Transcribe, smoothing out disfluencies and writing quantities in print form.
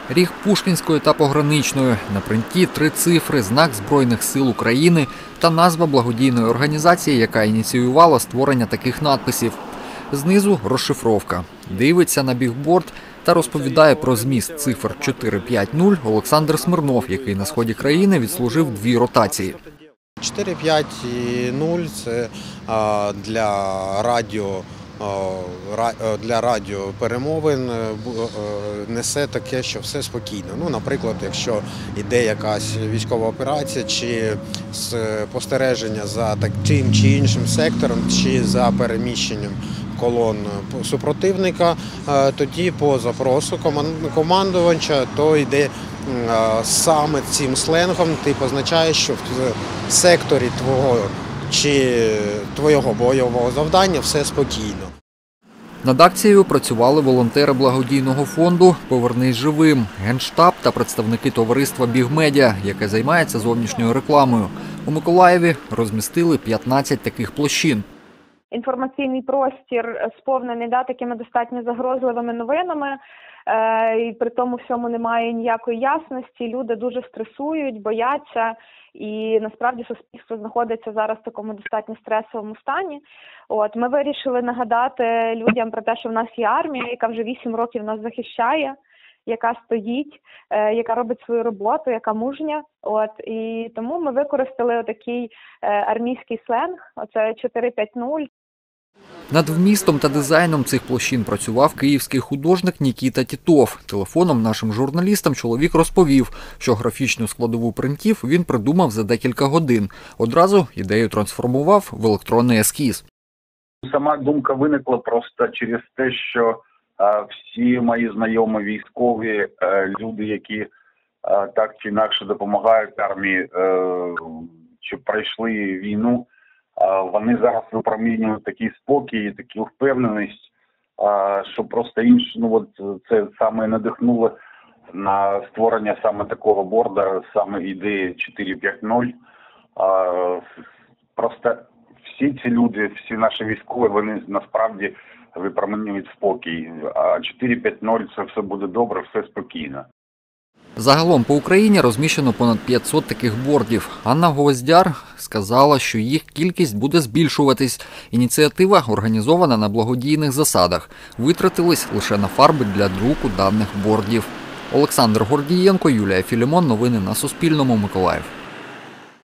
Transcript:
Ріг Пушкінської та Пограничної. На принті 3 цифри, знак Збройних сил України та назва благодійної організації, яка ініціювала створення таких надписів. Знизу розшифровка. Дивиться на бігборд та розповідає про зміст цифр 4-5-0 Олександр Смирнов, який на сході країни відслужив 2 ротації. 4-5-0 – це для радіоперемовин несе таке, що все спокійно. Ну, наприклад, якщо йде якась військова операція чи спостереження за тим чи іншим сектором, чи за переміщенням колон супротивника, тоді по запросу командувача то йде саме цим сленгом, ти позначаєш, що в секторі твого бойового завдання все спокійно. Над акцією працювали волонтери благодійного фонду «Повернись живим», Генштаб та представники товариства «Бігмедіа», яке займається зовнішньою рекламою. У Миколаєві розмістили 15 таких площин. Інформаційний простір сповнений такими достатньо загрозливими новинами, і при тому всьому немає ніякої ясності, люди дуже стресують, бояться, і насправді суспільство знаходиться зараз в такому достатньо стресовому стані. Ми вирішили нагадати людям про те, що в нас є армія, яка вже 8 років нас захищає, яка стоїть, яка робить свою роботу, яка мужня. І тому ми використали такий армійський сленг, оце 4-5-0. Над вмістом та дизайном цих площин працював київський художник Нікіта Тітов. Телефоном нашим журналістам чоловік розповів, що графічну складову принтів він придумав за декілька годин. Одразу ідею трансформував в електронний ескіз. Сама думка виникла просто через те, що всі мої знайомі військові, люди, які так чи інакше допомагають армії, що пройшли війну, вони зараз випромінюють такий спокій, таку впевненість, що просто інше, це саме надихнуло на створення саме такого борда, саме ідеї 4-5-0. Просто всі ці люди, всі наші військові, вони насправді випромінюють спокій. А 4-5-0 – це все буде добре, все спокійно. Загалом по Україні розміщено понад 500 таких бордів. Анна Гвоздяр сказала, що їх кількість буде збільшуватись. Ініціатива організована на благодійних засадах. Витратились лише на фарби для друку даних бордів. Олександр Гордієнко, Юлія Філімон. Новини на Суспільному. Миколаїв.